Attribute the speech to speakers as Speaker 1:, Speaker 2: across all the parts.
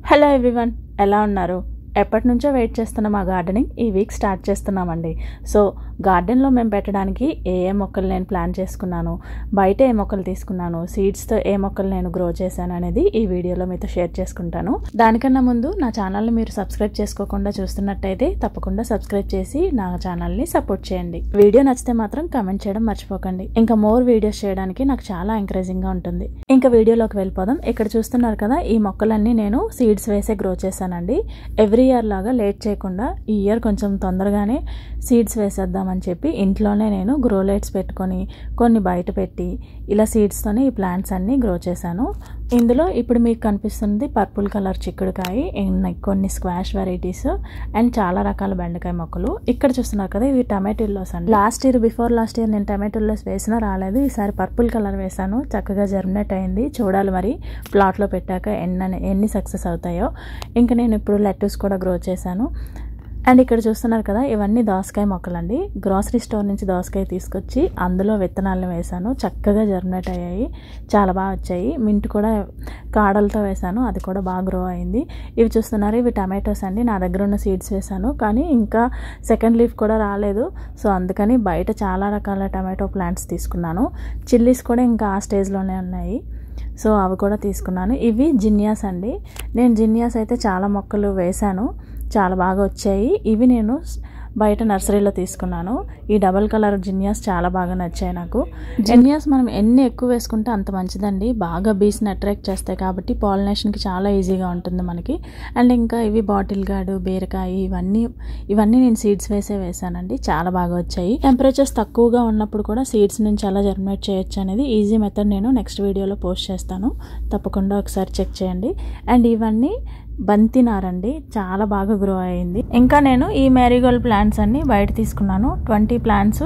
Speaker 1: Hello everyone, ఎలా ఉన్నారు? ఎప్పటి నుంచో వెయిట్ చేస్తున్న మా గార్డెనింగ్ ఈ వీక్ స్టార్ట్ చేస్తున్నామండి. సో గార్డెన్లో మేము పెట్టడానికి ఏ మొక్కలు నేను ప్లాన్ చేసుకున్నాను, బయట ఏ మొక్కలు తీసుకున్నాను, సీడ్స్తో ఏ మొక్కలు నేను గ్రో చేశాను అనేది ఈ వీడియోలో మీతో షేర్ చేసుకుంటాను. దానికన్నా ముందు నా ఛానల్ని మీరు సబ్స్క్రైబ్ చేసుకోకుండా చూస్తున్నట్టయితే తప్పకుండా సబ్స్క్రైబ్ చేసి నా ఛానల్ని సపోర్ట్ చేయండి. వీడియో నచ్చితే మాత్రం కమెంట్ చేయడం మర్చిపోకండి. ఇంకా మోర్ వీడియోస్ చేయడానికి నాకు చాలా ఎంకరేజింగ్గా ఉంటుంది. ఇంకా వీడియోలోకి వెళ్ళిపోదాం. ఇక్కడ చూస్తున్నారు కదా, ఈ మొక్కలన్నీ నేను సీడ్స్ వేసే గ్రో చేశానండి. ఎవ్రీ ఇయర్ లాగా లేట్ చేయకుండా ఈ ఇయర్ కొంచెం తొందరగానే సీడ్స్ వేసేద్దామని చెప్పి ఇంట్లోనే నేను గ్రో లైట్స్ పెట్టుకొని కొన్ని బయట పెట్టి ఇలా సీడ్స్తోనే ఈ ప్లాంట్స్ అన్నీ గ్రో చేశాను. ఇందులో ఇప్పుడు మీకు కనిపిస్తుంది పర్పుల్ కలర్ చిక్కుడుకాయ, కొన్ని స్క్వాష్ వెరైటీస్ అండ్ చాలా రకాల బెండకాయ మొక్కలు. ఇక్కడ చూస్తున్నారు కదా, ఇవి టమాటోల్లోస్ అండి. బిఫోర్ లాస్ట్ ఇయర్ నేను టమాటోల్లోస్ వేసినా రాలేదు. ఈసారి పర్పుల్ కలర్ వేసాను, చక్కగా జర్మినేట్ అయింది. చూడాలి మరి ప్లాట్లో పెట్టాక ఎన్ని సక్సెస్ అవుతాయో. ఇంకా నేను ఇప్పుడు లెట్టూస్ కూడా గ్రో చేశాను. అండ్ ఇక్కడ చూస్తున్నారు కదా, ఇవన్నీ దోసకాయ మొక్కలండి. గ్రాసరీ స్టోర్ నుంచి దోసకాయ తీసుకొచ్చి అందులో విత్తనాలను వేశాను. చక్కగా జర్మినేట్ అయ్యాయి, చాలా బాగా వచ్చాయి. మింట్ కూడా కాడలతో వేశాను, అది కూడా బాగా గ్రో అయింది. ఇవి చూస్తున్నారు, ఇవి టమాటోస్ అండి. నా దగ్గర ఉన్న సీడ్స్ వేశాను, కానీ ఇంకా సెకండ్ లీఫ్ కూడా రాలేదు. సో అందుకని బయట చాలా రకాల టమాటో ప్లాంట్స్ తీసుకున్నాను. చిల్లీస్ కూడా ఇంకా ఆ స్టేజ్లోనే ఉన్నాయి, సో అవి కూడా తీసుకున్నాను. ఇవి జినియాస్ అండి. నేను జినియాస్ అయితే చాలా మొక్కలు వేశాను, చాలా బాగా వచ్చాయి. ఇవి నేను బయట నర్సరీలో తీసుకున్నాను. ఈ డబల్ కలర్ జినియాస్ చాలా బాగా నచ్చాయి నాకు. జినియాస్ మనం ఎన్ని ఎక్కువ వేసుకుంటే అంత మంచిదండి. బాగా బీస్ని అట్రాక్ట్ చేస్తాయి కాబట్టి పాలినేషన్కి చాలా ఈజీగా ఉంటుంది మనకి. అండ్ ఇంకా ఇవి బాటిల్ గార్డు, బీరకాయ, ఇవన్నీ నేను సీడ్స్ వేసానండి. చాలా బాగా వచ్చాయి. టెంపరేచర్స్ తక్కువగా ఉన్నప్పుడు కూడా సీడ్స్ నుంచి ఎలా జర్మినేట్ చేయొచ్చు అనేది ఈజీ మెథడ్ నేను నెక్స్ట్ వీడియోలో పోస్ట్ చేస్తాను, తప్పకుండా ఒకసారి చెక్ చేయండి. అండ్ ఇవన్నీ బంతి నారండి, చాలా బాగా గ్రో అయింది. ఇంకా నేను ఈ మ్యారీగోల్డ్ ప్లాంట్స్ అన్ని బయట తీసుకున్నాను. 20 ప్లాంట్స్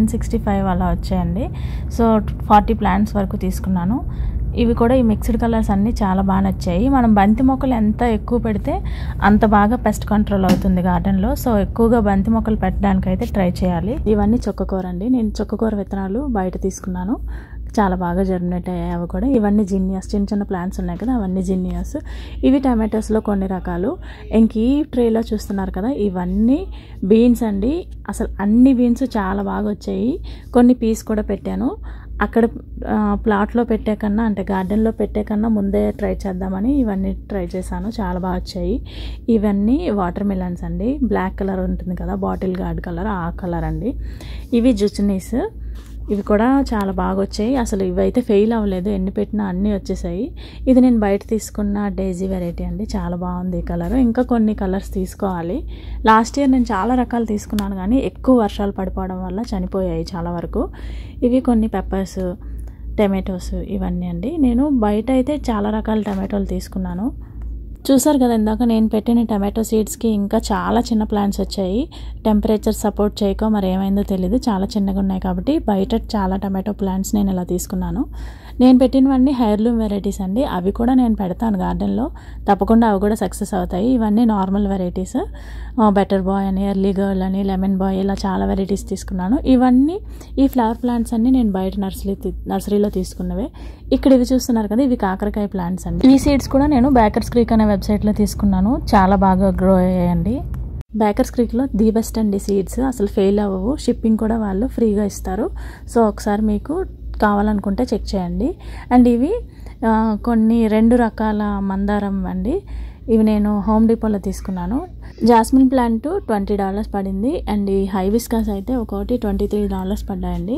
Speaker 1: 765 అలా వచ్చాయండి. సో 40 ప్లాంట్స్ వరకు తీసుకున్నాను. ఇవి కూడా ఈ మిక్స్డ్ కలర్స్ అన్నీ చాలా బాగా నచ్చాయి. మనం బంతి మొక్కలు ఎంత ఎక్కువ పెడితే అంత బాగా పెస్ట్ కంట్రోల్ అవుతుంది గార్డెన్లో. సో ఎక్కువగా బంతి మొక్కలు పెట్టడానికైతే ట్రై చేయాలి. ఇవన్నీ చుక్కకూర అండి. నేను చుక్కకూర విత్తనాలు బయట తీసుకున్నాను, చాలా బాగా జర్మినేట్ అయ్యాయి అవి కూడా. ఇవన్నీ జినియాస్, చిన్న చిన్న ప్లాంట్స్ ఉన్నాయి కదా, అవన్నీ జినియాస్. ఇవి టమాటోస్లో కొన్ని రకాలు. ఇంక ఈ ట్రేలో చూస్తున్నారు కదా, ఇవన్నీ బీన్స్ అండి. అసలు అన్ని బీన్స్ చాలా బాగా వచ్చాయి. కొన్ని పీస్ కూడా పెట్టాను. అక్కడ ప్లాట్లో పెట్టే కన్నా, అంటే గార్డెన్లో పెట్టే కన్నా ముందే ట్రై చేద్దామని ఇవన్నీ ట్రై చేశాను, చాలా బాగా వచ్చాయి. ఇవన్నీ వాటర్ మిలన్స్ అండి. బ్లాక్ కలర్ ఉంటుంది కదా, బాటిల్ గార్డ్ కలర్, ఆ కలర్ అండి. ఇవి జుచినీస్, ఇవి కూడా చాలా బాగా వచ్చాయి. అసలు ఇవైతే ఫెయిల్ అవ్వలేదు, ఎన్ని పెట్టినా అన్నీ వచ్చేసాయి. ఇది నేను బయట తీసుకున్న డేజీ వెరైటీ అండి, చాలా బాగుంది ఈ కలర్. ఇంకా కొన్ని కలర్స్ తీసుకోవాలి. లాస్ట్ ఇయర్ నేను చాలా రకాలు తీసుకున్నాను, కానీ ఎక్కువ వర్షాలు పడిపోవడం వల్ల చనిపోయాయి చాలా వరకు. ఇవి కొన్ని పెప్పర్స్, టమాటోస్, ఇవన్నీ అండి. నేను బయట అయితే చాలా రకాల టమాటోలు తీసుకున్నాను. చూసారు కదా, ఇందాక నేను పెట్టిన టమాటో సీడ్స్కి ఇంకా చాలా చిన్న ప్లాంట్స్ వచ్చాయి. టెంపరేచర్ సపోర్ట్ చేయకో మరి ఏమైందో తెలీదు, చాలా చిన్నగా ఉన్నాయి. కాబట్టి బయట చాలా టమాటో ప్లాంట్స్ నేను ఇలా తీసుకున్నాను. నేను పెట్టినవన్నీ హెయిర్లూమ్ వెరైటీస్ అండి. అవి కూడా నేను పెడతాను గార్డెన్లో, తప్పకుండా అవి కూడా సక్సెస్ అవుతాయి. ఇవన్నీ నార్మల్ వెరైటీస్, బెటర్ బాయ్ అని, ఎర్లీ గర్ల్ అని, లెమన్ బాయ్, ఇలా చాలా వెరైటీస్ తీసుకున్నాను. ఇవన్నీ ఈ ఫ్లవర్ ప్లాంట్స్ అన్ని నేను బయట నర్సరీలో తీసుకున్నవే. ఇక్కడ ఇవి చూస్తున్నారు కదా, ఇవి కాకరకాయ ప్లాంట్స్ అండి. ఈ సీడ్స్ కూడా నేను బేకర్స్ క్రీక్ అనే వెబ్సైట్లో తీసుకున్నాను, చాలా బాగా గ్రో అయ్యాయండి. బేకర్స్ క్రీక్లో ది బెస్ట్ అండి సీడ్స్, అసలు ఫెయిల్ అవ్వవు. షిప్పింగ్ కూడా వాళ్ళు ఫ్రీగా ఇస్తారు. సో ఒకసారి మీకు కావాలనుకుంటే చెక్ చేయండి. అండ్ ఇవి కొన్ని 2 రకాల మందారం అండి. ఇవి నేను హోమ్ డిపోలో తీసుకున్నాను. జాస్మిన్ ప్లాంట్ $20 పడింది. అండ్ ఈ హైబిస్కస్ అయితే ఒకటి $23 పడ్డాయండి.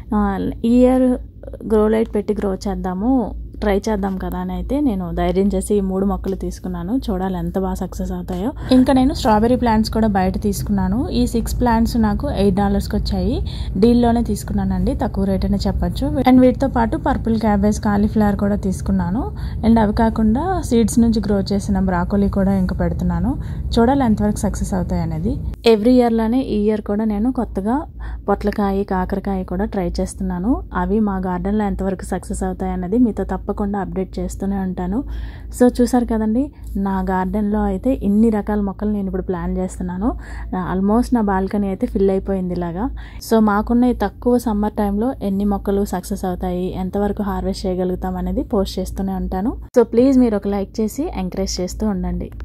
Speaker 1: ఈ ఇయర్ గ్రో లైట్ పెట్టి గ్రో ట్రై చేద్దాం కదా అని అయితే నేను ధైర్యం చేసి ఈ 3 మొక్కలు తీసుకున్నాను. చూడాలి ఎంత బాగా సక్సెస్ అవుతాయో. ఇంకా నేను స్ట్రాబెర్రీ ప్లాంట్స్ కూడా బయట తీసుకున్నాను. ఈ 6 ప్లాంట్స్ నాకు $8కి వచ్చాయి. డీల్లోనే తీసుకున్నానండి, తక్కువ రేట్ అనే చెప్పచ్చు. అండ్ వీటితో పాటు పర్పుల్ క్యాబేజ్, కాలీఫ్లవర్ కూడా తీసుకున్నాను. అండ్ అవి కాకుండా సీడ్స్ నుంచి గ్రో చేసిన బ్రాకోలీ కూడా ఇంకా పెడుతున్నాను. చూడాలి ఎంతవరకు సక్సెస్ అవుతాయి అనేది. ఎవ్రీ ఇయర్లోనే ఈ ఇయర్ కూడా నేను కొత్తగా పొట్లకాయ, కాకరకాయ కూడా ట్రై చేస్తున్నాను. అవి మా గార్డెన్లో ఎంతవరకు సక్సెస్ అవుతాయి అన్నది మీతో తప్పకుండా తప్పకుండా అప్డేట్ చేస్తూనే ఉంటాను. సో చూసారు కదండి, నా గార్డెన్లో అయితే ఇన్ని రకాల మొక్కలు నేను ఇప్పుడు ప్లాన్ చేస్తున్నాను. ఆల్మోస్ట్ నా బాల్కనీ అయితే ఫిల్ అయిపోయింది ఇలాగా. సో మాకున్న ఈ తక్కువ సమ్మర్ టైంలో ఎన్ని మొక్కలు సక్సెస్ అవుతాయి, ఎంతవరకు హార్వెస్ట్ చేయగలుగుతాం అనేది పోస్ట్ చేస్తూనే ఉంటాను. సో ప్లీజ్ మీరు ఒక లైక్ చేసి ఎంకరేజ్ చేస్తూ ఉండండి.